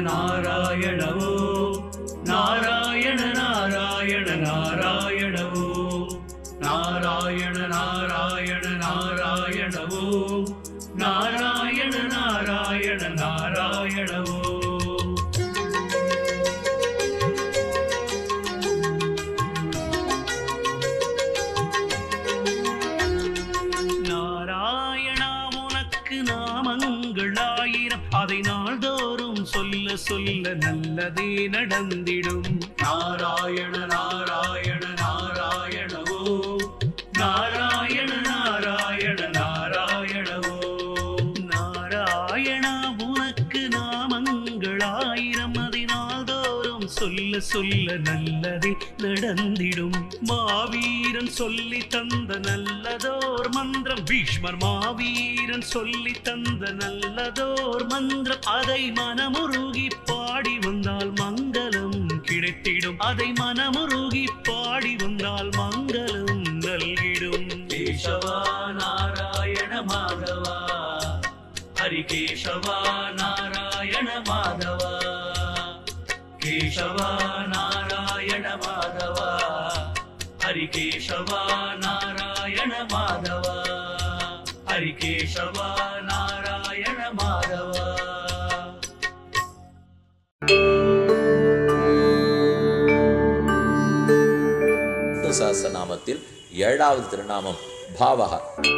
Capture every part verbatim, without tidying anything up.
நாராயண ஓம் நாராயண நாராயண நாராயண ஓம் நாராயண நாராயண நாராயண ஓம் நாராயண நாராயண நாராயண ஓம் அதை நாள்தோறும் சொல்ல சொல்ல நல்லதே நடந்திடும். நாராயண நாராயண நாராயண ஓம் நாராயண நாராயண நாராயண ஓம் நாராயணா உனக்கு நாமங்களாயிரம் அதை நாள்தோறும் சொல்ல சொல்ல நல்லதே நடந்திடும். மாவீரன் சொல்லி தந்த நல்லதோர் மந்திரம் பீஷ்மர் மாவீரன் சொல்லி தந்த நல்லதோர் மந்திரம் அதை மனமுருகி பாடி வந்தால் மங்களம் கிடைத்திடும். அதை மனமுருகி பாடி வந்தால் மங்களம் நல்கிடும். கேசவா நாராயண மாதவா ஹரிகேசவா நாராயண மாதவா கேசவா நாராயண மாதவா ஹரிகேசவா நாராயண மாதவா ஹரிகேசவா நாராயண மாதவா. சஹஸ்ரநாமத்தில் ஏழாவது திருநாமம் பாவஹ.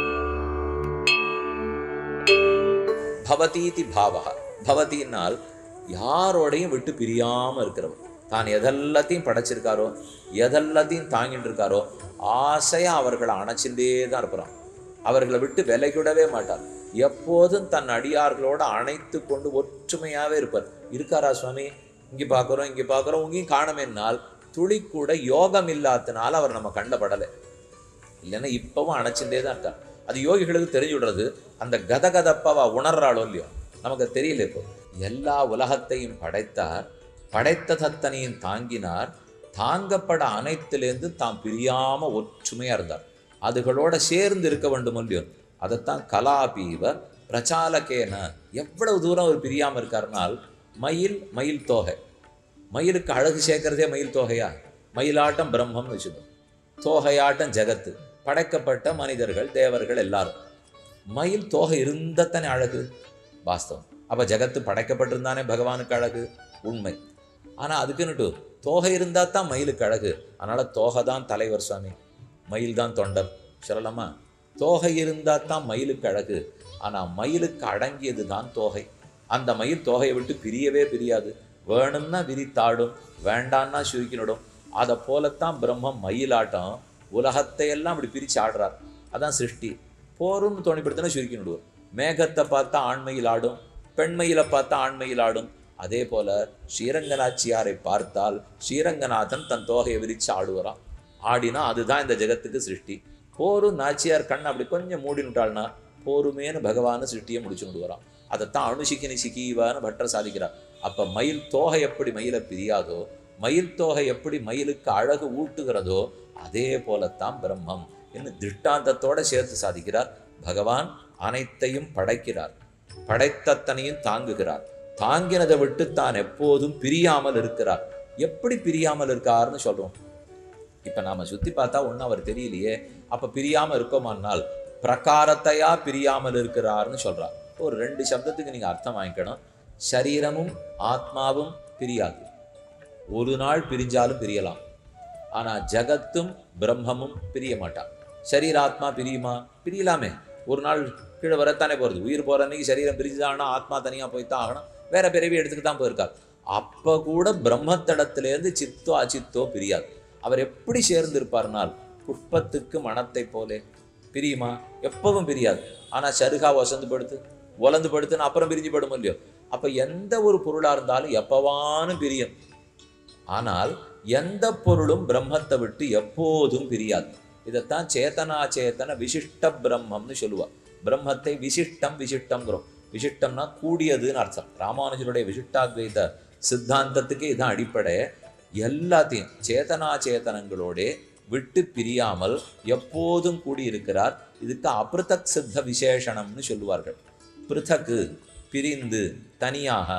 பவதீதி பாவஹ. பவதினால் யாரோடையும் விட்டு பிரியாம இருக்கிறவர். தான் எதெல்லாத்தையும் படைச்சிருக்காரோ எதெல்லாத்தையும் தாங்கிட்டு இருக்காரோ ஆசையா அவர்களை அணைச்சிட்டே தான் இருப்பான். அவர்களை விட்டு விலகிவிடவே மாட்டார். எப்போதும் தன் அடியார்களோட அணைத்து கொண்டு ஒற்றுமையாவே இருப்பார். இருக்காரா சுவாமி? இங்கே பார்க்குறோம் இங்கே பார்க்குறோம் உங்கேயும் காணமேனால் துளி கூட யோகம் இல்லாதனால அவர் நம்ம கண்டபடலை. இல்லைன்னா இப்பவும் அணைச்சுட்டே தான் இருக்கார். அது யோகிகளுக்கு தெரிஞ்சு விடுறது. அந்த கதகதப்பவா உணர்றாளோ இல்லையோ நமக்கு தெரியல. இப்போ எல்லா உலகத்தையும் படைத்தார், படைத்த தத்தனையும் தாங்கினார், தாங்கப்பட அனைத்திலேருந்து தாம் பிரியாம ஒற்றுமையா இருந்தார். அதுகளோட சேர்ந்து இருக்க வேண்டும் இல்லையோ அதைத்தான் கலாபீவ பிரச்சாலகேன. எவ்வளவு தூரம் அவர் பிரியாம இருக்காருனால் மயில் மயில் தோகை. மயிலுக்கு அழகு சேர்க்கிறதே மயில் தோகையா? மயிலாட்டம் பிரம்மம்னு வச்சுக்கணும், தோகையாட்டம் ஜெகத்து, படைக்கப்பட்ட மனிதர்கள் தேவர்கள் எல்லாரும். மயில் தோகை இருந்தத்தானே அழகு வாஸ்தவம். அப்போ ஜெகத்து படைக்கப்பட்டிருந்தானே பகவானுக்கு அழகு உண்மை. ஆனால் அதுக்குன்னுட்டு தோகை இருந்தால் தான் மயிலுக்கு அழகு. அதனால் தோகை தான் தலைவர் சுவாமி, மயில் தான் தொண்டர் சொல்லலாமா? தோகை இருந்தால் தான் மயிலுக்கு அழகு. ஆனால் மயிலுக்கு அடங்கியது தான் தோகை. அந்த மயில் தோகையை விட்டு பிரியவே பிரியாது. வேணும்னா விரித்தாடும், வேண்டான்னா சுருக்கினிடும். அதை போலத்தான் பிரம்மம் மயிலாட்டம் உலகத்தையெல்லாம் அப்படி பிரித்து ஆடுறார். அதான் சிருஷ்டி. போரும்னு தோணிப்படுத்தினா சுருக்கினிடுவோம். மேகத்தை பார்த்தா ஆண்மையில் ஆடும், பெண்மையில பார்த்தா ஆண்மையில் ஆடும். அதே போல ஸ்ரீரங்கநாச்சியாரை பார்த்தால் ஸ்ரீரங்கநாதன் தன் தோகையை விரித்து ஆடுவாராம். ஆடினா அதுதான் இந்த ஜெகத்துக்கு சிருஷ்டி. போரும் நாச்சியார் கண் அப்படி கொஞ்சம் மூடினுட்டாள்னா போருமேனு பகவானு சிருஷ்டியை முடிச்சு விடுவாராம். அதைத்தான் அணுசிக்கினி சிக்கிவான்னு பட்டர் சாதிக்கிறார். அப்ப மயில் தோகை எப்படி மயிலை பிரியாதோ, மயில் தோகை எப்படி மயிலுக்கு அழகு ஊட்டுகிறதோ, அதே போலத்தான் பிரம்மம் என்று திஷ்டாந்தத்தோட சேர்த்து சாதிக்கிறார். பகவான் அனைத்தையும் படைக்கிறார், படைத்தத்தனையும் தாங்குகிறார், தாங்கினதை விட்டு தான் எப்போதும் பிரியாமல் இருக்கிறார். எப்படி பிரியாமல் இருக்காருன்னு சொல்றோம். இப்ப நாம சுத்தி பார்த்தா ஒன்னும் அவர் தெரியலையே. அப்ப பிரியாம இருக்கோமானால் பிரகாரத்தையா பிரியாமல் இருக்கிறார்னு சொல்றார். ஒரு ரெண்டு சப்தத்துக்கு நீங்க அர்த்தம் வாங்கிக்கணும். சரீரமும் ஆத்மாவும் பிரியாது. ஒரு நாள் பிரிஞ்சாலும் பிரியலாம். ஆனா ஜகத்தும் பிரம்மமும் பிரிய மாட்டான். சரீராத்மா பிரியுமா? பிரியலாமே. ஒரு நாள் கீழே வரத்தானே போகிறது. உயிர் போகிற அன்னைக்கு சரீரம் பிரிஞ்சுதான்னா ஆத்மா தனியாக போய்த்தான் ஆகணும். வேற பிறவி எடுத்துக்கிட்டு தான் போயிருக்கார். அப்போ கூட பிரம்மத்தடத்திலேருந்து சித்தோ அச்சித்தோ பிரியாது. அவர் எப்படி சேர்ந்து இருப்பார்னால் புஷ்பத்துக்கு மனத்தை போலே. பிரியுமா? எப்பவும் பிரியாது. ஆனால் சருகா வசந்து படுத்து உலந்து படுத்துன்னு அப்புறம் பிரிஞ்சு படும் இல்லையோ. அப்போ எந்த ஒரு பொருளாக இருந்தாலும் எப்பவானும் பிரியும். ஆனால் எந்த பொருளும் பிரம்மத்தை விட்டு எப்போதும் பிரியாது. இதைத்தான் சேத்தனா சேத்தன விசிஷ்ட பிரம்மம்னு சொல்லுவா. பிரம்மத்தை விசிஷ்டம் விசிஷ்டம்ங்கிறோம். விசிஷ்டம்னா கூடியதுன்னு அர்த்தம். ராமானுஜருடைய விசிஷ்டாத்வைத சித்தாந்தத்துக்கு இதான் அடிப்படை. எல்லாத்தையும் சேத்தனா சேத்தனங்களோட விட்டு பிரியாமல் எப்போதும் கூடியிருக்கிறார். இதுக்கு அபிருதக் சித்த விசேஷணம்னு சொல்லுவார்கள். பிருத்தக்கு பிரிந்து தனியாக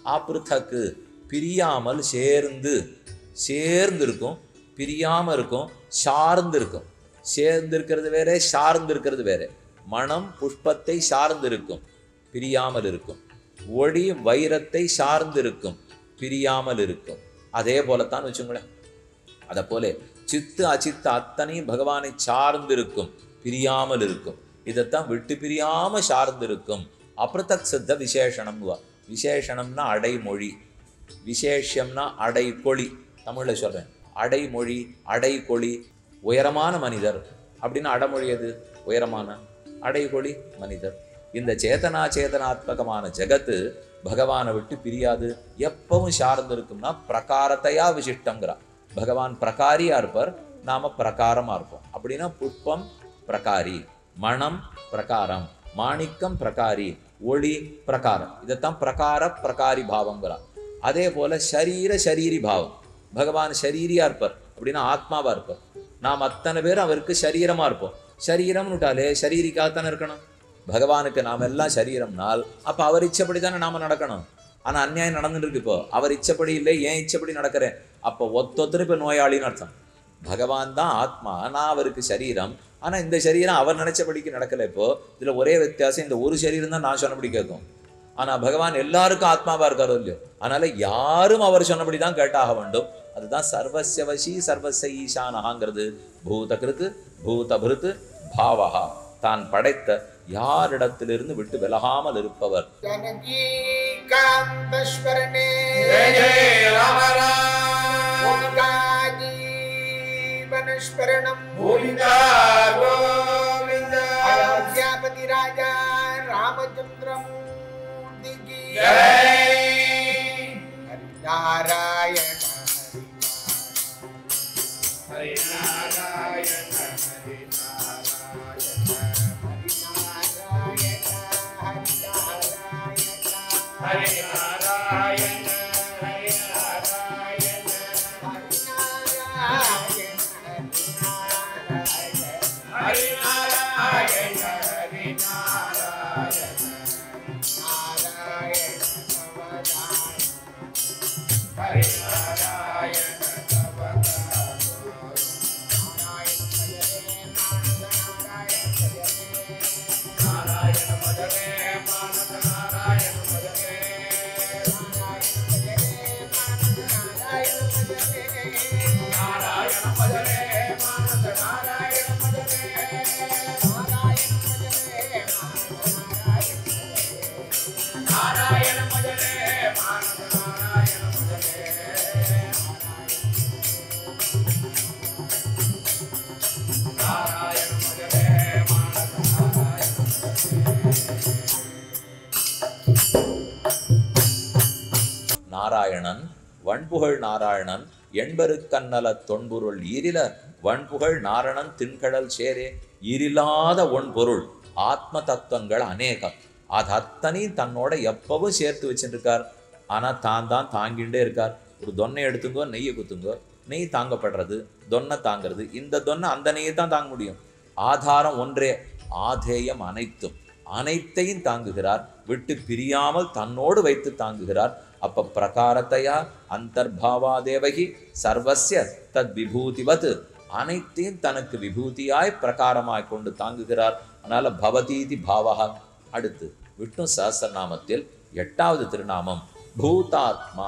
அப்ருதக்கு பிரியாமல் சேர்ந்து சேர்ந்து இருக்கும், பிரியாம இருக்கும், சார்ந்து இருக்கும். சேர்ந்து இருக்கிறது வேற, சார்ந்து இருக்கிறது வேற. மனம் புஷ்பத்தை சார்ந்து இருக்கும், பிரியாமல் இருக்கும். ஒளி வைரத்தை சார்ந்து இருக்கும், பிரியாமல் இருக்கும். அதே போலத்தான் வச்சுங்களேன். அதை போல சித்து அச்சித்து அத்தனையும் பகவானை சார்ந்து இருக்கும், பிரியாமல் இருக்கும். இதைத்தான் விட்டு பிரியாம சார்ந்து இருக்கும். அப்ருதக் சித்த விசேஷனம். விசேஷனம்னா அடைமொழி, விசேஷம்னா அடைகொழி. தமிழில் சொல்றேன், அடைமொழி அடைகொழி. உயரமான மனிதர் அப்படின்னு அடைமொழி எது? உயரமான. அடைகொழி மனிதர். இந்த சேதனா சேதனாத்மகமான ஜெகத்து பகவானை விட்டு பிரியாது, எப்பவும் சார்ந்து இருக்கும்னா பிரகாரத்தையா விசிஷ்டங்கிறா. பகவான் பிரகாரியா இருப்பார், நாம பிரகாரமா இருப்போம். அப்படின்னா புஷ்பம் பிரகாரி, மணம் பிரகாரம், மாணிக்கம் பிரகாரி, ஒளி பிரகாரம். இதைத்தான் பிரகார பிரகாரி பாவங்கிறா. அதே போல ஷரீர ஷரீரி பாவம். பகவான் ஷரீரியா இருப்பார், அப்படின்னா ஆத்மாவா இருப்பார். நாம் அத்தனை பேர் அவருக்கு சரீரமா இருப்போம். சரீரம்னு விட்டாலே ஷரீரிக்காகத்தானே இருக்கணும். பகவானுக்கு நாம் எல்லாம் சரீரம்னால் அப்போ அவர் இச்சப்படி தானே நாம நடக்கணும். ஆனால் அநியாயம் நடந்துட்டு இருக்கு. இப்போ அவர் இச்சப்படி இல்லை, ஏன் இச்சப்படி நடக்கிறேன்? அப்போ ஒத்தொத்தர் இப்போ நோயாளின்னு அர்த்தம். பகவான் தான் ஆத்மா, நான் அவருக்கு சரீரம். ஆனால் இந்த சரீரம் அவர் நினைச்சபடிக்கு நடக்கலை. இப்போ இதில் ஒரே வித்தியாசம், இந்த ஒரு சரீரம் தான் நான் சொன்னபடி கேட்கும். ஆனால் பகவான் எல்லாருக்கும் ஆத்மாவா இருக்காரோ இல்லையோ, அதனால யாரும் அவர் சொன்னபடி தான் கேட்டாக வேண்டும். அதுதான் சர்வஸ்யவசி சர்வஸ்ய ஈசானஹாங்கிறது. பூதகிருத்து பூதபிருத்து பாவஹா, தான் படைத்த யாரிடத்திலிருந்து விட்டு விலகாமல் இருப்பவர். ராஜா ராமச்சந்திரம் நாராயண ஹரி நாராயண ஹரி ஹரி நாராயண ஹரி நாராயண ஹரி நாராயண ஹரி நாராயண நாராயண அவதார ஹரி நாராயண நாராயணன் வன்புகழ் நாராயணன் எண்பருக்கன்னல தொன்பொருள் ஈரில வன்புகழ் நாரணன் திண்கடல் சேரே. ஈரில்லாத ஒன்பொருள் ஆத்ம தத்துவங்கள் அநேகம். அது அத்தனையும் தன்னோட எப்பவும் சேர்த்து வச்சுருக்கார். ஆனால் தான் தான் தாங்கிண்டே இருக்கார். ஒரு தொன்னை எடுத்துங்கோ, நெய்யை குத்துங்கோ, நெய் தாங்கப்படுறது, தொன்னை தாங்கிறது. இந்த தொன்னை அந்த நெய்யை தான் தாங்க முடியும். ஆதாரம் ஒன்றே, ஆதேயம் அனைத்தும். அனைத்தையும் தாங்குகிறார், விட்டு பிரியாமல் தன்னோடு வைத்து தாங்குகிறார். அப்ப பிரகாரத்தையா அந்தர்பாவா தேவகி சர்வஸ்ய தத் விபூதிவத், அனைத்தையும் தனக்கு விபூதியாய் பிரகாரமாய் கொண்டு தாங்குகிறார். அதனால பவதீதி பாவகா. அடுத்து விஷ்ணு சஹஸ்ரநாமத்தில் எட்டாவது திருநாமம் பூதாத்மா.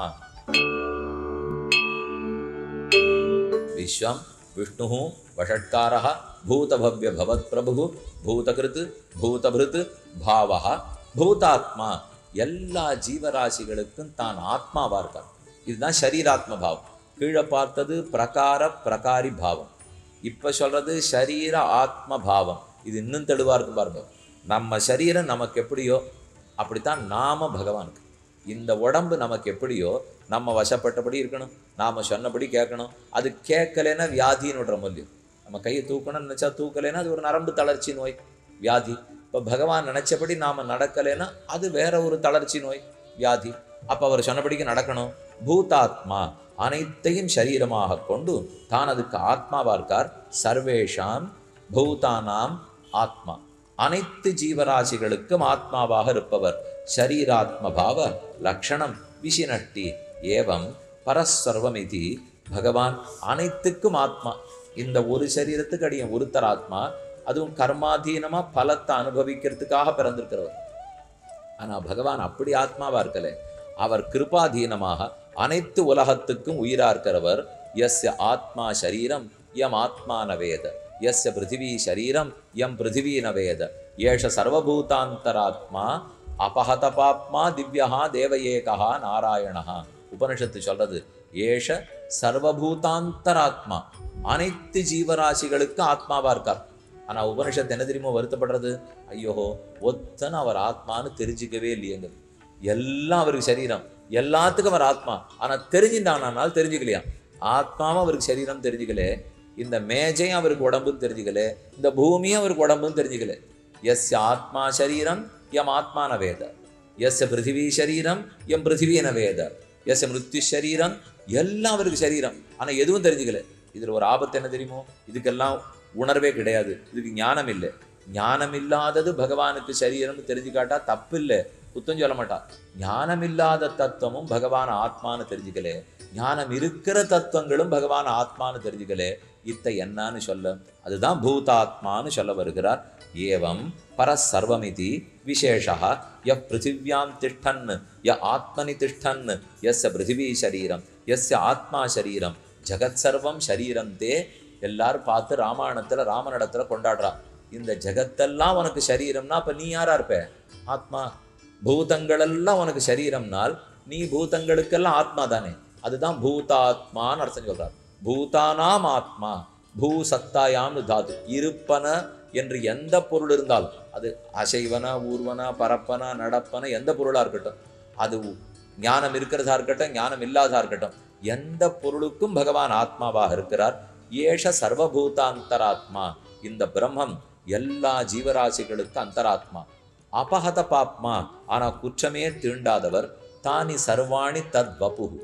விஸ்வம் விஷ்ணு வஷட்காரः பூதபவ்ய பவத் பிரபு பூதகிருத் பூதபிருத் பாவஹ பூதாத்மா. எல்லா ஜீவராசிகளுக்கும் தான் ஆத்மாவா இருக்கார். இதுதான் ஷரீராத்ம பாவம். கீழே பார்த்தது பிரகார பிரகாரி பாவம், இப்ப சொல்றது ஷரீர ஆத்ம பாவம். இது இன்னும் தெளிவா இருக்கு பாருங்க. நம்ம சரீரம் நமக்கு எப்படியோ அப்படித்தான் நாம பகவானுக்கு. இந்த உடம்பு நமக்கு எப்படியோ நம்ம வசப்பட்டபடி இருக்கணும், நாம சொன்னபடி கேட்கணும். அது கேட்கலைன்னா வியாதின்னு விடுற மூலியம். நம்ம கையை தூக்கணும்னு நினைச்சா தூக்கலைன்னா அது ஒரு நரம்பு தளர்ச்சி நோய், வியாதி. இப்போ பகவான் நினைச்சபடி நாம நடக்கலைன்னா அது வேற ஒரு தளர்ச்சி நோய், வியாதி. அப்போ அவர் சொன்னபடிக்கு நடக்கணும். பூதாத்மா, அனைத்தையும் சரீரமாக கொண்டு தான் அதுக்கு ஆத்மாவா இருக்கார். சர்வேஷாம் பூதானாம் ஆத்மா, அனைத்து ஜீவராசிகளுக்கும் ஆத்மாவாக இருப்பவர். ஷரீராத்ம பாவ லக்ஷணம் விசினட்டி ஏவம் பரஸ்வர்வமிதி பகவான் அனைத்துக்கும் ஆத்மா. இந்த ஒரு சரீரத்துக்கு அடியன் ஒருத்தர் ஆத்மா, அதுவும் கர்மாதீனமா பலத்தை அனுபவிக்கிறதுக்காக பிறந்திருக்கிறவர். ஆனா பகவான் அப்படி ஆத்மாவா இருக்கல, அவர் கிருபாதீனமாக அனைத்து உலகத்துக்கும் உயிரா இருக்கிறவர். யஸ்ய ஆத்மா சரீரம் யம் ஆத்மா நவேத, யஸ்ய பிருத்திவி சரீரம் யம் பிருத்திவி நவேத, ஏஷ சர்வபூதாந்தராத்மா அபஹத பாப்மா திவ்யா தேவ ஏகா நாராயணா. உபனிஷத்து சொல்றது ஏஷ சர்வபூதாந்தராத்மா, அனைத்து ஜீவராசிகளுக்கு ஆத்மாவா இருக்கார். ஆனா உபனிஷத்து என்ன தெரியுமோ வருத்தப்படுறது, ஐயோ ஒத்தனை அவர் ஆத்மான்னு தெரிஞ்சிக்கவே இல்லையங்க. எல்லாம் அவருக்கு சரீரம், எல்லாத்துக்கும் அவர் ஆத்மா, ஆனா தெரிஞ்சுட்டானால் தெரிஞ்சுக்கலையா. ஆத்மாவும் அவருக்கு சரீரம் தெரிஞ்சுக்கல, இந்த மேஜையும் அவருக்கு உடம்புன்னு தெரிஞ்சுக்கல, இந்த பூமியும் அவருக்கு உடம்புன்னு தெரிஞ்சுக்கல. எஸ் ஆத்மா சரீரம் எம் ஆத்மா நவேத, எஸ் பிருத்திவி சரீரம் எம் பிருத்திவி நவேத, எஸ் மிருத்யு சரீரம் எல்லாம் அவருக்கு சரீரம், ஆனா எதுவும் தெரிஞ்சுக்கல. இதுல ஒரு ஆபத்து என்ன தெரியுமோ, இதுக்கெல்லாம் உணர்வே கிடையாது, இதுக்கு ஞானம் இல்லை. ஞானம் இல்லாதது பகவானுக்கு சரீரம்னு தெரிஞ்சுக்காட்டா தப்பு இல்லை, குத்தம் சொல்ல மாட்டா. ஞானம் இல்லாத தத்துவமும் பகவான் ஆத்மானு தெரிஞ்சுக்கலே, ஞானம் இருக்கிற தத்துவங்களும் பகவான் ஆத்மானு தெரிஞ்சுக்கலே. இத்த என்னன்னு சொல்ல, அதுதான் பூதாத்மான்னு சொல்ல வருகிறார். ஏவம் பரசர்வமிதி விசேஷா ய பிருத்திவியாம் திஷ்டன் ய ஆத்மனி திஷ்டன் யஸ்ய பிருத்திவி சரீரம் யஸ்ய ஆத்மா சரீரம் ஜகத் சர்வம் சரீரம் தே. எல்லாரும் பார்த்து ராமாயணத்துல ராமனிடத்துல கொண்டாடுறா, இந்த ஜகத்தெல்லாம் உனக்கு சரீரம்னா அப்ப நீ யாரா இருப்ப? ஆத்மா. பூதங்கள் எல்லாம் உனக்கு சரீரம்னால் நீ பூதங்களுக்கெல்லாம் ஆத்மா தானே, அதுதான் பூதாத்மான்னு அர்த்தம் சொல்றார். பூதானாம் ஆத்மா பூ சத்தாயாம்னு தாது. இருப்பன என்று எந்த பொருள் இருந்தாலும், அது அசைவன ஊர்வன பரப்பன நடப்பன எந்த பொருளா இருக்கட்டும், அது ஞானம் இருக்கிறதா இருக்கட்டும் ஞானம் இல்லாததா இருக்கட்டும், எந்த பொருளுக்கும் பகவான் ஆத்மாவாக இருக்கிறார். ஏஷ சர்வபூதாந்தராத்மா, இந்த பிரம்மம் எல்லா ஜீவராசிகளுக்கு அந்தராத்மா. அபஹத பாப்மா, ஆனா குற்றமே தீண்டாதவர். தானி சர்வாணி தத் வபுகு.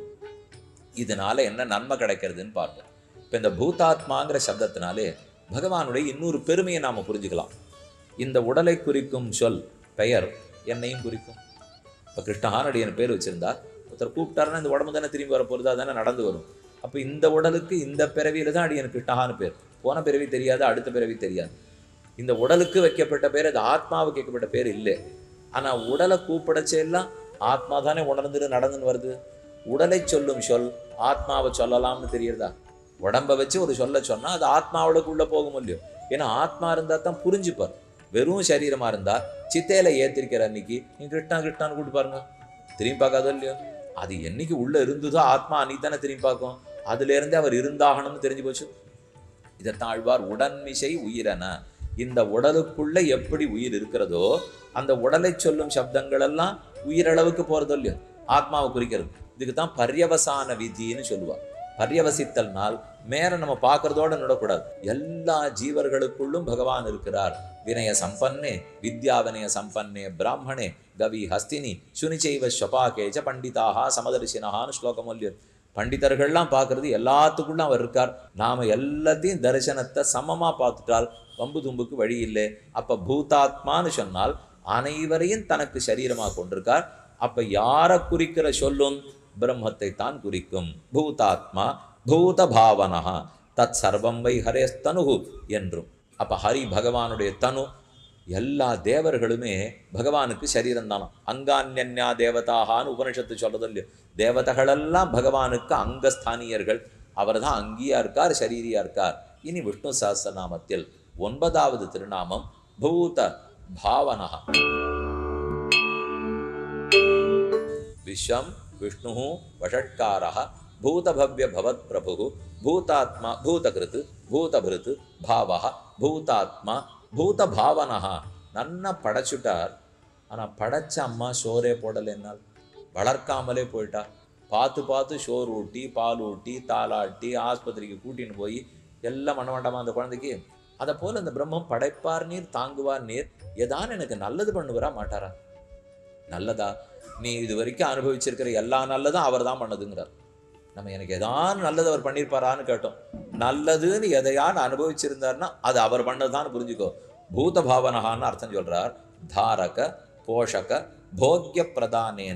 இதனால என்ன நன்மை கிடைக்கிறதுன்னு பார்ப்போம். இப்போ இந்த பூதாத்மாங்கிற சப்தத்தினாலே பகவானுடைய இன்னொரு பெருமையை நாம புரிஞ்சுக்கலாம். இந்த உடலை குறிக்கும் சொல் பெயர் என்னையும் குறிக்கும். இப்போ கிருஷ்ணஹானடியன் பேர் வச்சிருந்தா ஒருத்தர் கூப்பிட்டாருன்னா இந்த உடம்பு தானே திரும்பி வர போகிறது, தானே நடந்து வரும். அப்போ இந்த உடலுக்கு இந்த பிறவியில தான் அடியன் கிருஷ்ணஹான்னு பேர். போன பிறவி தெரியாது, அடுத்த பிறவி தெரியாது. இந்த உடலுக்கு வைக்கப்பட்ட பேர், அது ஆத்மாவுக்கு வைக்கப்பட்ட பேர் இல்லை. ஆனால் உடலை கூப்பிடச்செல்லாம் ஆத்மா தானே உணர்ந்துட்டு நடந்துன்னு வருது. உடலை சொல்லும் சொல் ஆத்மாவை சொல்லலாம்னு தெரியுறதா? உடம்பை வச்சு ஒரு சொல்ல சொன்னா அது ஆத்மாவோடக்குள்ள போகும் இல்லையோ. ஏன்னா ஆத்மா இருந்தா தான் புரிஞ்சுப்பார். வெறும் சரீரமா இருந்தா சித்தையில ஏத்திருக்கிற அன்னைக்கு நீ கிருஷ்ணா கிருஷ்ணான்னு கூப்பிட்டு பாருங்க, திரும்பி பார்க்காதோ இல்லையோ. அது என்னைக்கு உள்ள இருந்ததோ ஆத்மா அன்னைக்கு தானே திரும்பி பார்க்கும். அதுல இருந்தே அவர் இருந்தாகணும்னு தெரிஞ்சு போச்சு. இதைத்தான் ஆழ்வார் உடன்மிசை உயிரென, இந்த உடலுக்குள்ள எப்படி உயிர் இருக்கிறதோ அந்த உடலை சொல்லும் சப்தங்கள் எல்லாம் உயிரளவுக்கு போறதோ இல்லையோ, ஆத்மாவை குறிக்கிறது. இதுக்கு தான் பர்யவசான விதின்னு சொல்லுவா. பர்யவசித்தல்னால் மேல நம்ம பார்க்கறதோட நடக்கூடாது. எல்லா ஜீவர்களுக்குள்ளும் பகவான் இருக்கிறார். வினய சம்பன்னே வித்யா வினய சம்பன்னே பிராமணே கவி ஹஸ்தினி சுனிச்சைவ ஸ்வபாகேஜ பண்டிதாக சமதர்சினஹான்னு ஸ்லோகம் இல்லையோ. பண்டிதர்கள்லாம் பார்க்கறது எல்லாத்துக்குள்ளும் அவர் இருக்கார். நாம எல்லாத்தையும் தரிசனத்தை சமமா பார்த்துட்டால் வம்பு தும்புக்கு வழி இல்லை. அப்ப பூதாத்மான்னு சொன்னால் அனைவரையும் தனக்கு சரீரமாக கொண்டிருக்கார். அப்ப யாரை குறிக்கிற சொல்லும் பிரம்மத்தை தான் குறிக்கும். பூதாத்மா பூத பாவனஹா தத் சர்வம் வை ஹரேஸ்தனு என்றும். அப்ப ஹரி பகவானுடைய தனு. எல்லா தேவர்களுமே பகவானுக்கு சரீரம் தானா. அங்கான்யா தேவதாகான்னு உபனிஷத்து சொல்றது இல்லையோ. தேவதைகளெல்லாம் பகவானுக்கு அங்கஸ்தானியர்கள். அவர் தான் அங்கியா இருக்கார், சரீரியா இருக்கார். இனி விஷ்ணு சஹஸ்ரநாமத்தில் ஒன்பதாவது திருநாமம் பூத பாவனஹா. விஸ்வம் விஷ்ணு வஷட்காரः பூதபவ்ய பவத் பிரபு பூதாத்மா பூதகிருத் பூதபிருத் பாவः பூதாத்மா பூத பாவனஹா. நன்னா படைச்சுட்டார். ஆனால் படைச்ச அம்மா சோரே போடலைன்னால், வளர்க்காமலே போயிட்டா. பார்த்து பார்த்து சோறு ஊட்டி பால் ஊட்டி தாளாட்டி ஆஸ்பத்திரிக்கு கூட்டின்னு போய் எல்லாம் பண்ண வேண்டாமா அந்த குழந்தைக்கு? அதை போல் அந்த பிரம்மம் படைப்பார் நீர் தாங்குவார் நீர். ஏதான் எனக்கு நல்லது பண்ணுவரா மாட்டாரா? நல்லதா? நீ இது வரைக்கும் அனுபவிச்சிருக்கிற எல்லா நல்லதும் அவர் தான் பண்ணதுங்கிறார். நம்ம எனக்கு எதான் நல்லது அவர் பண்ணியிருப்பாரான்னு கேட்டோம். நல்லதுன்னு எதையான்னு அனுபவிச்சிருந்தார்னா அது அவர் பண்ணதுதான் புரிஞ்சுக்கோ. பூத பாவனஹான்னு அர்த்தம் சொல்றார். தாரக போஷக போக்ய பிரதானேன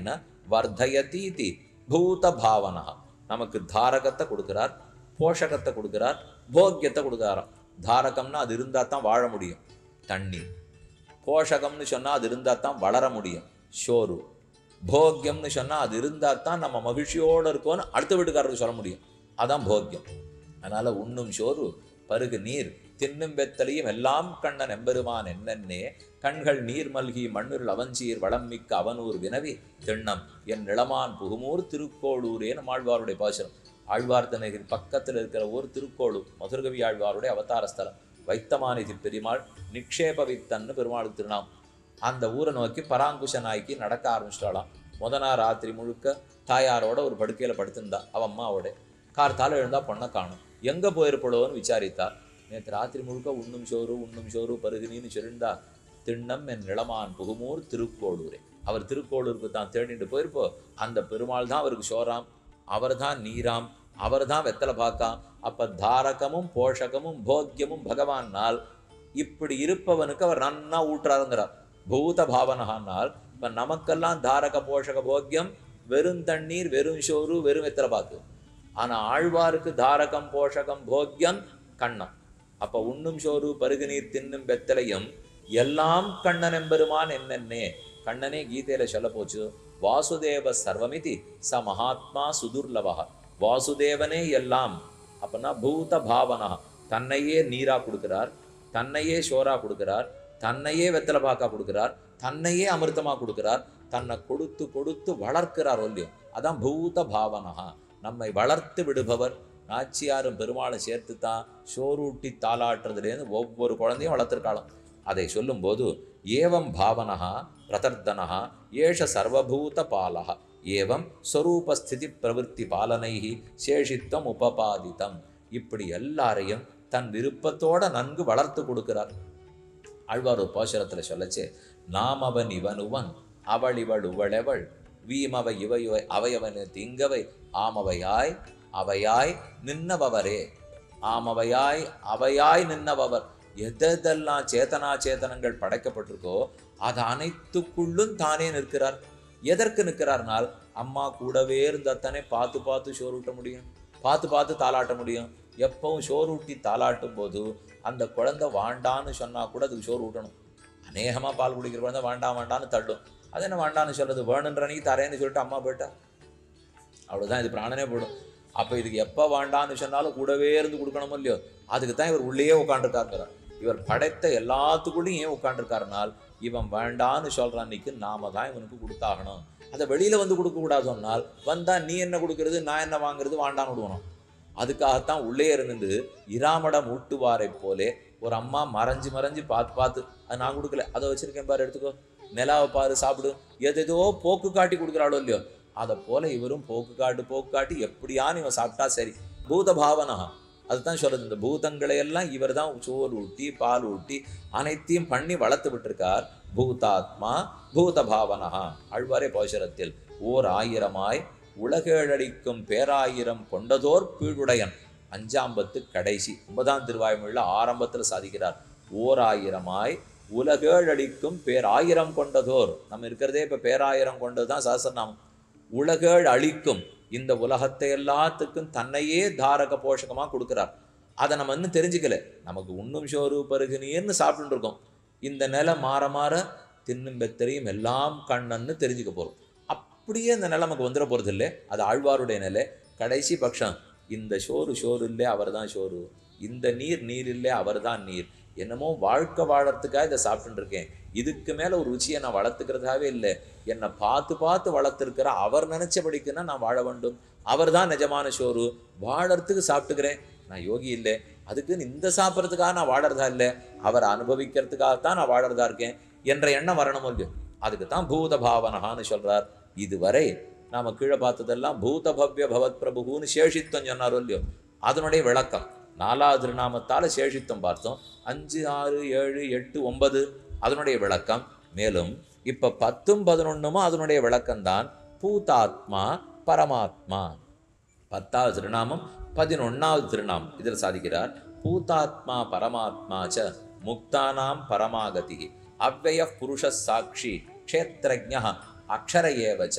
வர்தயதீதி பூத பாவனா. நமக்கு தாரகத்தை கொடுக்கிறார், போஷகத்தை கொடுக்கிறார், போக்கியத்தை கொடுக்கிறாராம். தாரகம்னா அது இருந்தால் தான் வாழ முடியும், தண்ணீர். போஷகம்னு சொன்னால் அது இருந்தால் தான் வளர முடியும், ஷோரு. போக்கியம்னு சொன்னால் அது இருந்தால் தான் நம்ம மகிழ்ச்சியோடு இருக்கோன்னு அடுத்த வீட்டுக்காரருக்கு சொல்ல முடியும், அதான் போக்கியம். அதனால் உண்ணும் சோறு பருகு நீர் தின்னும் வெத்தலையும் எல்லாம் கண்ணன் எம்பெருமான் என்னென்னே கண்கள் நீர் மல்கி மண்ணுருள் அவஞ்சீர் வளம் மிக்க அவனூர் வினவி திண்ணம் என் நிலமான் புகுமூர் திருக்கோளூரேன்னு ஆழ்வாருடைய பாசுரம். ஆழ்வார்த்தனகிரி பக்கத்தில் இருக்கிற ஊர் திருக்கோளூர், மதுரகவி ஆழ்வாருடைய அவதார ஸ்தலம். வைத்தமானிதி பெருமாள் நிக்ஷேபவித்தன்னு பெருமாள் திருநாம். அந்த ஊரை நோக்கி பராங்குஷ நாய்க்கு நடக்க ஆரம்பிச்சிட்டாலாம். முதனா ராத்திரி முழுக்க தாயாரோட ஒரு படுக்கையில் படுத்திருந்தா, அவன் அம்மாவோட. கார்த்தால எழுந்தா பொண்ணை காணும், எங்கே போயிருப்படோன்னு விசாரித்தா. நேற்று ராத்திரி முழுக்க உண்ணும் சோறு உண்ணும் சோறு பருகுனின்னு சொல்லியிருந்தா. திண்ணம் என் நிலமான் புகுமூர் திருக்கோளூரே. அவர் திருக்கோளூருக்கு தான் தேடிட்டு போயிருப்போ. அந்த பெருமாள் தான் அவருக்கு சோறாம், அவர் தான் நீராம், அவர் தான் வெத்தலை பாக்காம். அப்போ தாரகமும் போஷகமும் போக்கியமும் பகவானால் இப்படி இருப்பவனுக்கு அவர் நன்னா ஊற்றாருங்கிறார். பூத பாவனகானால் இப்போ நமக்கெல்லாம் தாரக போஷக போக்கியம் வெறும் தண்ணீர், வெறும் சோறு, வெறும் வெத்தலை பாக்கு. ஆனால் ஆழ்வாருக்கு தாரகம் போஷகம் போக்கியம் கண்ணம். அப்போ உண்ணும் சோறு பருகு நீர் தின்னும் வெத்தலையும் எல்லாம் கண்ணன் எம்பெருமான் என்னென்னே. கண்ணனே கீதையில சொல்ல போச்சு, வாசுதேவ சர்வமிதி ச மகாத்மா சுதுர்லவா. வாசுதேவனே எல்லாம். அப்படின்னா பூத பாவனா, தன்னையே நீரா கொடுக்கிறார், தன்னையே சோரா கொடுக்கிறார், தன்னையே வெத்தலை பாக்கா கொடுக்கிறார், தன்னையே அமிர்தமா கொடுக்கிறார், தன்னை கொடுத்து கொடுத்து வளர்க்கிறார் ஒல்லியும். அதான் பூத பாவனா, நம்மை வளர்த்து விடுபவர். நாச்சியாரும் பெருமாளை சேர்த்து தான் சோரூட்டி தாளாட்டுறதுலேருந்து ஒவ்வொரு குழந்தையும் வளர்த்துருக்காலும். அதை சொல்லும்போது ஏவம் பாவனஹா பிரதர்தனஹா ஏஷ சர்வபூத பாலஹா ஏவம் ஸ்வரூபஸ்திதி பிரவருத்தி பாலனைஹி சேஷித்தம் உபபாதித்தம். இப்படி எல்லாரையும் தன் விருப்பத்தோட நன்கு வளர்த்து கொடுக்கிறார். ஆழ்வார் ஒரு பாசுரத்தில் சொல்லச்சே, நாம் அவன் இவனுவன் அவள் இவள் உவளெவள் வீமவை இவையுவை அவையவனு திங்கவை ஆமவையாய் அவையாய் நின்னவரே. ஆமவையாய் அவையாய் நின்னவர். எதெல்லாம் சேத்தனா சேத்தனங்கள் படைக்கப்பட்டிருக்கோ அது அனைத்துக்குள்ளும் தானே நிற்கிறார். எதற்கு நிற்கிறார்னால், அம்மா கூடவே இருந்தாத்தானே பார்த்து பார்த்து சோறு ஊட்ட முடியும், பார்த்து பார்த்து தாளாட்ட முடியும். எப்பவும் சோறு ஊட்டி தாளாட்டும் போது அந்த குழந்தை வாண்டான்னு சொன்னால் கூட அதுக்கு சோறு ஊட்டணும். அநேகமாக பால் குடிக்கிற குழந்தை வாண்டாம் வாண்டான்னு தள்ளும். அது என்ன வாண்டான்னு சொல்கிறது, வேணுன்றனைக்கு தரேன்னு சொல்லிட்டு அம்மா போயிட்டா அவ்வளோதான், இது பிராணனே போயிடும். அப்போ இதுக்கு எப்போ வாண்டான்னு சொன்னாலும் கூடவே இருந்து கொடுக்கணுமோ இல்லையோ. அதுக்கு தான் இவர் உள்ளேயே உட்காந்துருக்காருங்கிறார். இவர் படைத்த எல்லாத்துக்குள்ளேயும் ஏன் உட்காந்துருக்காருனால், இவன் வேண்டான்னு சொல்கிறான், அன்னைக்கு நாம தான் இவனுக்கு கொடுத்தாகணும். அதை வெளியில் வந்து கொடுக்கக்கூடாது சொன்னால், வந்தால் நீ என்ன கொடுக்கறது நான் என்ன வாங்குறது வாண்டான்னு விடுவணும். அதுக்காகத்தான் உள்ளே இருந்து இராமடம் ஊட்டுவாரை போலே ஒரு அம்மா மறைஞ்சு மறைஞ்சு பார்த்து பார்த்து, அது நான் கொடுக்கல, அதை வச்சுருக்கேன் பாரு எடுத்துக்கோ, நிலாவை பாரு சாப்பிடு, எதோ போக்கு காட்டி கொடுக்குறாளோ இல்லையோ. அதை போல இவரும் போக்கு காட்டு போக்கு காட்டி எப்படியான்னு இவன் சாப்பிட்டா சரி. பூத பாவனா அதுதான் சொல்றது. இந்த பூதங்களை எல்லாம் இவர் தான் சோறு ஊட்டி பால் ஊட்டி அனைத்தையும் பண்ணி வளர்த்து விட்டிருக்கார். பூதாத்மா பூத பாவனா. ஆழ்வாரே பாசுரத்தில் ஓர் ஆயிரமாய் உலகேழடிக்கும் பேராயிரம் கொண்டதோர் பீடுடையன். அஞ்சாம்பத்து கடைசி ஒன்பதாம் திருவாய்மொழியில் ஆரம்பத்தில் சாதிக்கிறார். ஓர் ஆயிரமாய் உலகேழடிக்கும் பேராயிரம் கொண்டதோர். நம்ம இருக்கிறதே இப்போ பேராயிரம் கொண்டது தான் சஹஸ்ரநாமம். உலகேழ் அழிக்கும், இந்த உலகத்தை எல்லாத்துக்கும் தன்னையே தாரக போஷகமாக கொடுக்குறார். அதை நம்ம இன்னும் தெரிஞ்சுக்கல. நமக்கு உண்ணும் சோறு பருகு நீர்னு சாப்பிட்டு இருக்கோம். இந்த நிலை மாற மாற தின்னும் பெத்தரையும் எல்லாம் கண்ணன்னு தெரிஞ்சுக்க போகிறோம். அப்படியே இந்த நிலை நமக்கு வந்துட போகிறது இல்லை. அது ஆழ்வாருடைய நிலை. கடைசி பட்சம் இந்த சோறு சோறு இல்லை அவர் தான் சோறு, இந்த நீர் நீர் இல்லை அவர் தான் நீர். என்னமோ வாழ்க்கை வாழறதுக்காக இதை சாப்பிட்டு இருக்கேன், இதுக்கு மேலே ஒரு ருச்சியை நான் வளர்த்துக்கிறதாவே இல்லை. என்னை பார்த்து பார்த்து வளர்த்துருக்கிற அவர் நினைச்சபடிக்குன்னா நான் வாழ வேண்டும். அவர் தான் நிஜமான சோறு, வாழறதுக்கு சாப்பிட்டுக்கிறேன். நான் யோகி இல்லை, அதுக்குன்னு இந்த சாப்பிட்றதுக்காக நான் வாழறதா இல்லை, அவர் அனுபவிக்கிறதுக்காகத்தான் நான் வாழறதா இருக்கேன் என்ற எண்ணம் வரணும் இல்லையோ. அதுக்கு தான் பூத பாவனகான்னு சொல்றார். இதுவரை நாம கீழே பார்த்ததெல்லாம் பூத பவ்ய பவத் பிரபுன்னு சேஷித்தம் சொன்னாரோ இல்லையோ, அதனுடைய விளக்கம் நாலாவது திருநாமத்தால் சேஷித்தம் பார்த்தோம். அஞ்சு ஆறு ஏழு எட்டு ஒன்பது அதனுடைய விளக்கம். மேலும் இப்போ பத்தும் பதினொன்றுமோ அதனுடைய விளக்கம்தான். பூதாத்மா பரமாத்மா பத்தாவது திருநாமம், பதினொன்னாவது திருநாமம் இதில் சாதிக்கிறார். பூதாத்மா பரமாத்மா ச முக்தானாம் பரமாகதி அவ்வய புருஷ சாட்சி க்ஷேத்ரஜ்ஞ அக்ஷர ஏவச்ச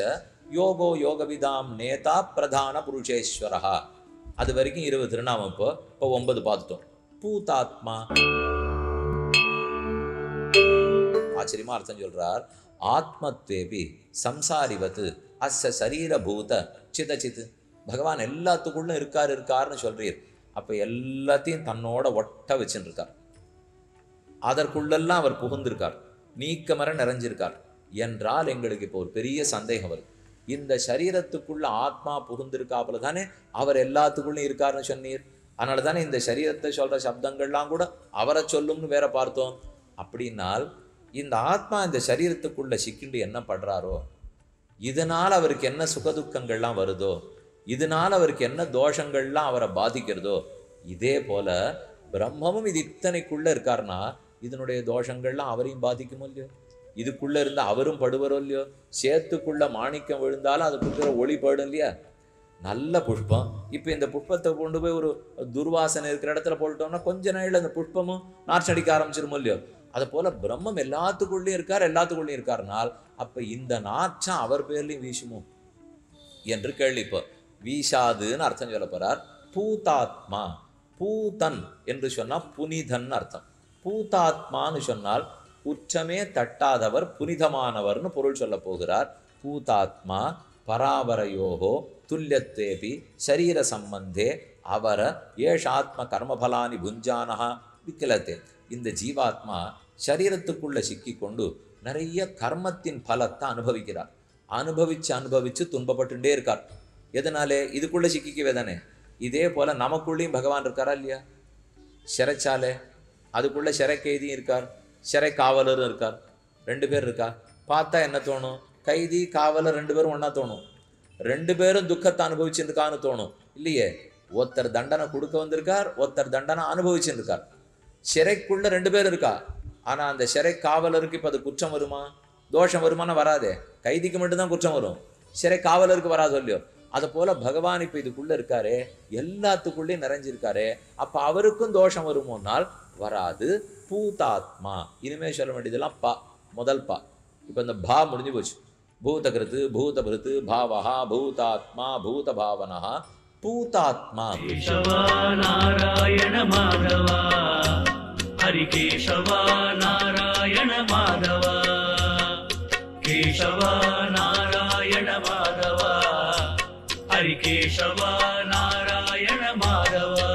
யோகோ யோகவிதாம் நேதா பிரதான புருஷேஸ்வரஹா. அது வரைக்கும் இருபது திருநாமம். இப்போ இப்போ ஒன்பது பார்த்துட்டோம். பூதாத்மா ஆச்சரியமா அர்த்தம் சொல்றார். ஆத்மத்வேபி சம்சாரிவத்து அஸ்ஸ சரீரபூத சிதச்சித். பகவான் எல்லாத்துக்குள்ளும் இருக்கார் இருக்காருன்னு சொல்றீர். அப்ப எல்லாத்தையும் தன்னோட ஒட்ட வச்சுட்டு இருக்கார். அதற்குள்ளெல்லாம் அவர் புகுந்திருக்கார், நீக்கமர நிறைஞ்சிருக்கார் என்றால் எங்களுக்கு இப்போ ஒரு பெரிய சந்தேகம் வருது. இந்த சரீரத்துக்குள்ள ஆத்மா புகுந்திருக்காப்புல தானே அவர் எல்லாத்துக்குள்ளும் இருக்காருன்னு சொன்னீர். அதனால தானே இந்த சரீரத்தை சொல்ற சப்தங்கள்லாம் கூட அவரை சொல்லும்னு வேற பார்த்தோம். அப்படின்னால் இந்த ஆத்மா இந்த சரீரத்துக்குள்ள சிக்கிண்டு என்ன படுறாரோ, இதனால் அவருக்கு என்ன சுகதுக்கங்கள்லாம் வருதோ, இதனால் அவருக்கு என்ன தோஷங்கள்லாம் அவரை பாதிக்கிறதோ, இதே போல பிரம்மமும் இது இத்தனைக்குள்ள இருக்காருன்னா இதனுடைய தோஷங்கள்லாம் அவரையும் பாதிக்குமோ இல்லையோ, இதுக்குள்ள இருந்தா அவரும் படுவரோ இல்லையோ. சேத்துக்குள்ள மாணிக்கம் விழுந்தாலும் அதுக்குள்ள ஒளி படும் இல்லையா. நல்ல புஷ்பம், இப்போ இந்த புஷ்பத்தை கொண்டு போய் ஒரு துர்வாசனை இருக்கிற இடத்துல போட்டோம்னா கொஞ்ச நாள் அந்த புஷ்பமும் நாற்றடிக்க ஆரம்பிச்சிருமோ இல்லையோ. அது போல பிரம்மம் எல்லாத்துக்குள்ளேயும் இருக்கார், எல்லாத்துக்குள்ளேயும் இருக்காருனால் அப்ப இந்த நாற்றம் அவர் பேர்லையும் வீசுமோ என்று கேள்வி. இப்போ வீசாதுன்னு அர்த்தம் சொல்ல போறார். பூதாத்மா, பூதன் என்று சொன்னா புனிதன் அர்த்தம். பூதாத்மான்னு சொன்னால் குற்றமே தட்டாதவர், புனிதமானவர்னு பொருள் சொல்ல போகிறார். பூதாத்மா பராவரயோகோ துல்யத்வேபி சரீர சம்பந்தே அவர ஏஷாத்ம கர்மபலானி புஞ்சானஹா விக்கலத்தே. இந்த ஜீவாத்மா சரீரத்துக்குள்ள சிக்கி கொண்டு நிறைய கர்மத்தின் பலத்தை அனுபவிக்கிறார். அனுபவிச்சு அனுபவிச்சு துன்பப்பட்டுட்டே இருக்கார். எதனாலே? இதுக்குள்ள சிக்கிக்கவே தானே. இதே போல நமக்குள்ளேயும் பகவான் இருக்காரா இல்லையா? சிறைச்சாலே அதுக்குள்ள சிறை கைதியும் இருக்கார், சிறை காவலரும் இருக்கார். ரெண்டு பேர் இருக்கா. பார்த்தா என்ன தோணும்? கைதி காவலர் ரெண்டு பேரும் ஒன்னா தோணும். ரெண்டு பேரும் துக்கத்தை அனுபவிச்சுருக்கான்னு தோணும் இல்லையே. ஒருத்தர் தண்டனை கொடுக்க வந்திருக்கார், ஒருத்தர் தண்டனை அனுபவிச்சுருக்கார். சிறைக்குள்ள ரெண்டு பேர் இருக்கா. ஆனா அந்த சிறை காவலருக்கு இப்ப அது குற்றம் வருமா, தோஷம் வருமானா வராதே. கைதிக்கு மட்டும்தான் குற்றம் வரும், சிறை காவலருக்கு வராது இல்லையோ. அது போல பகவான் இப்ப இதுக்குள்ள இருக்காரே, எல்லாத்துக்குள்ளேயும் நிறைஞ்சிருக்காரே, அப்ப அவருக்கும் தோஷம் வருமோனால் வராது. பூதாத்மா இனிமே சொல்ல வேண்டியதெல்லாம் பா, முதல் பா. இப்ப இந்த பா முடிஞ்சு போச்சு. பூதகிருத்து பூதபிருத்து பாவஹா பூதாத்மா பூத பாவனஹா பூதாத்மா. கேசவா நாராயண மாதவா, ஹரி கேசவா நாராயண மாதவா, கேசவா நாராயண மாதவா, ஹரி கேசவா நாராயண மாதவா.